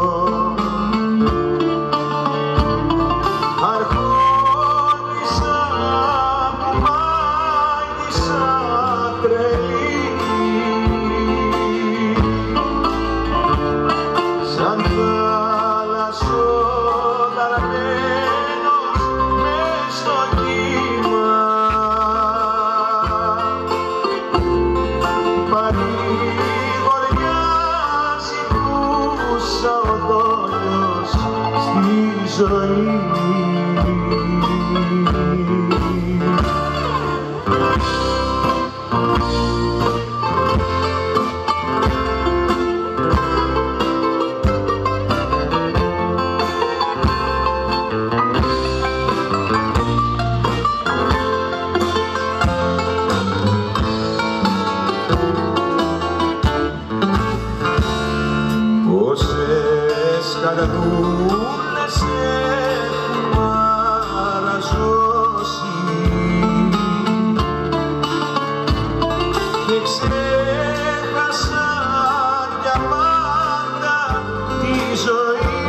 Αρχόντισσα που μάγισσα τρελή, σαν θάλασσο μες στο κύμα, παρηγοριάζει πούσα ο δόλιος στη ζωή. Πόσες καρδούλες έχουν μαραζώσει και ξέχασα για πάντα τη ζωή.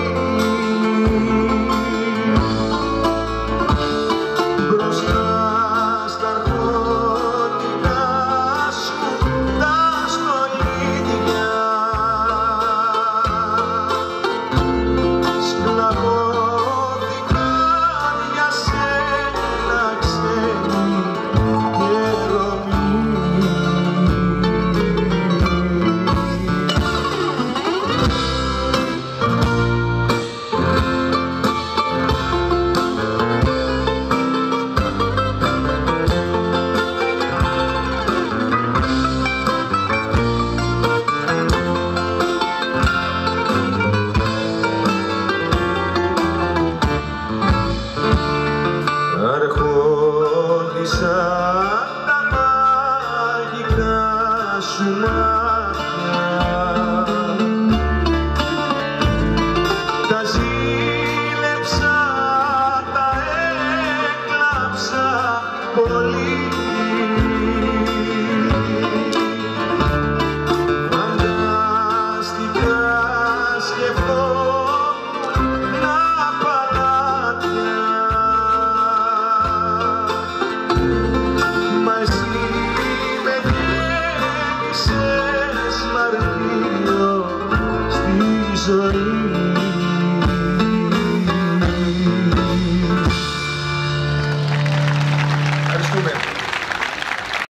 Μπροστά στα αρχόντια σου τα στολίδια, σκλαβώθηκαν για σένα ξένη και Ρωμή. Αρχόντισσα τα μαγικά σου μάτια, τα ζήλεψα, τα έκλαψα πολύ. Φανταστικά σκεφτώ